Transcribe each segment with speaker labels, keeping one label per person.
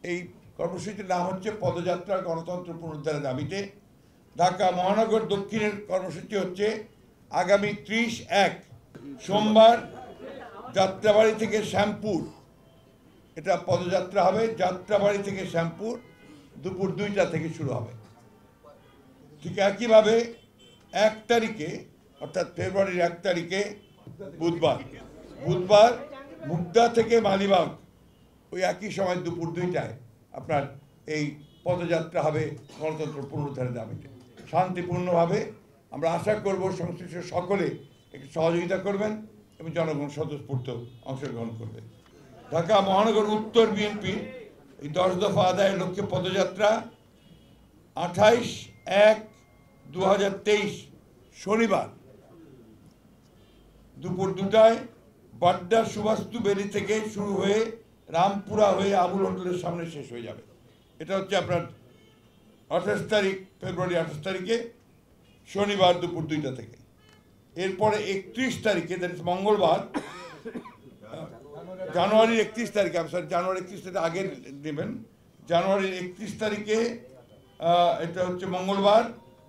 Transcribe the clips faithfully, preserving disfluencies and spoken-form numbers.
Speaker 1: এই কর্মসূচির নাম হচ্ছে পদযাত্রা গণতন্ত্র পুনরুদ্ধারের দাবিতে। ঢাকা মহানগর দক্ষিণের কর্মসূচি হচ্ছে আগামী ত্রিশ এক সোমবার যাত্রাবাড়ি থেকে শ্যামপুর, এটা পদযাত্রা হবে। যাত্রাবাড়ি থেকে শ্যামপুর দুপুর দুইটা থেকে শুরু হবে। ঠিক একইভাবে এক তারিখে অর্থাৎ ফেব্রুয়ারির এক তারিখে বুধবার বুধবার মুগদা থেকে মালিবাগ ওই একই সময় দুপুর দুইটায় আপনার এই পদযাত্রা হবে গণতন্ত্র পুনরুদ্ধারের দাবিতে শান্তিপূর্ণভাবে। আমরা আশা করব সংশ্লিষ্ট সকলে একটু সহযোগিতা করবেন এবং জনগণ স্বতঃস্ফূর্ত অংশগ্রহণ করবে। ঢাকা মহানগর উত্তর বিএনপি এই দশ দফা আদায়ের লক্ষ্যে পদযাত্রা আঠাইশ এক দু হাজার তেইশ শনিবার দুপুর দুটায় বাড্ডা সুবাস্তু বেলি থেকে শুরু হয়ে রামপুরা হয়ে আবুল হোটেলের সামনে শেষ হয়ে যাবে। এটা হচ্ছে আপনার আঠাশ তারিখ ফেব্রুয়ারি আঠাশ তারিখে শনিবার দুপুর দুইটা থেকে। এরপরে একত্রিশ তারিখে দ্যাট ইজ মঙ্গলবার, জানুয়ারির একত্রিশ তারিখে আমি সরি জানুয়ারি একত্রিশ তারিখে আগে নেবেন। জানুয়ারির একত্রিশ তারিখে এটা হচ্ছে মঙ্গলবার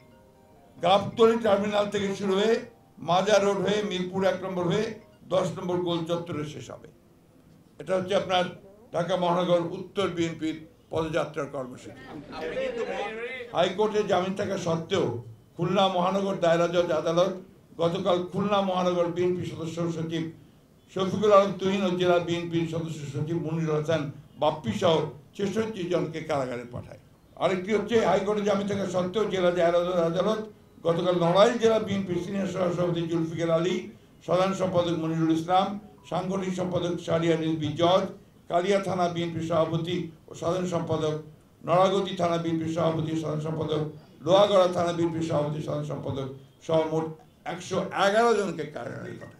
Speaker 1: গাবতলী টার্মিনাল থেকে শুরু হয়ে মাজার রোড হয়ে মিরপুর এক নম্বর হয়ে দশ নম্বর গোল চত্বরে শেষ হবে। এটা হচ্ছে আপনার ঢাকা মহানগর উত্তর বিএনপির পদযাত্রার কর্মসূচি। হাইকোর্টে জামিন থাকা সত্ত্বেও খুলনা মহানগর দায়রা জজ আদালত গতকাল খুলনা মহানগর বিএনপি সদস্য সচিব শফিকুল আলম তুহিন ও জেলা বিএনপির সদস্য সচিব মনির হাসান বাপ্পি সহ ছেষট্টি জনকে কারাগারে পাঠায়। আরেকটি হচ্ছে হাইকোর্টে জামিন থাকা সত্ত্বেও জেলা দায়রা জজ আদালত গতকাল নড়াইল জেলা বিএনপির সিনিয়র সহসভাপতি জুলফিকার আলী, সাধারণ সম্পাদক মনিরুল ইসলাম, সাংগঠনিক সম্পাদক সারিয়া রিজভী জজ, কালিয়া থানা বিএনপির সভাপতি ও সাধারণ সম্পাদক, নড়াগতি থানা বিএনপির সভাপতি সাধারণ সম্পাদক, লোহাগড়া থানা বিএনপির সভাপতি সাধারণ সম্পাদক সহ মোট একশো এগারো জনকে কারাগারে পাঠায়।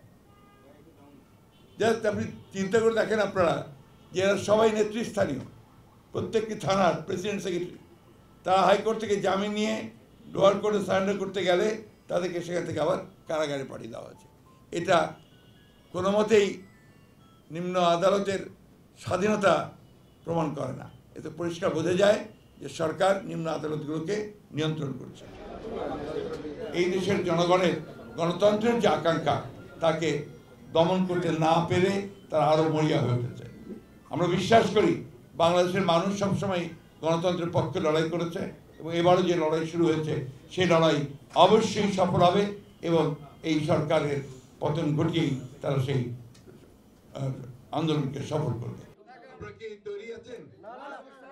Speaker 1: জাস্ট আপনি চিন্তা করে দেখেন আপনারা যে এরা সবাই নেতৃস্থানীয়, প্রত্যেকটি থানার প্রেসিডেন্ট সেক্রেটারি, তারা হাইকোর্ট থেকে জামিন নিয়ে লোয়ার কোর্টে সারেন্ডার করতে গেলে তাদেরকে সেখান থেকে আবার কারাগারে পাঠিয়ে দেওয়া হয়েছে। এটা কোনো মতেই নিম্ন আদালতের স্বাধীনতা প্রমাণ করে না। এতে পরিষ্কার বোঝা যায় যে সরকার নিম্ন আদালতগুলোকে নিয়ন্ত্রণ করছে। এই দেশের জনগণের গণতন্ত্রের যে আকাঙ্ক্ষা তাকে দমন করতে না পেরে তারা আরও মরিয়া হয়ে উঠেছে। আমরা বিশ্বাস করি বাংলাদেশের মানুষ সবসময় গণতন্ত্রের পক্ষে লড়াই করেছে এবং এবারও যে লড়াই শুরু হয়েছে সেই লড়াই অবশ্যই সফল হবে এবং এই সরকারের পতন ঘটিয়েই তারা সেই আন্দোলনকে সফল করবে।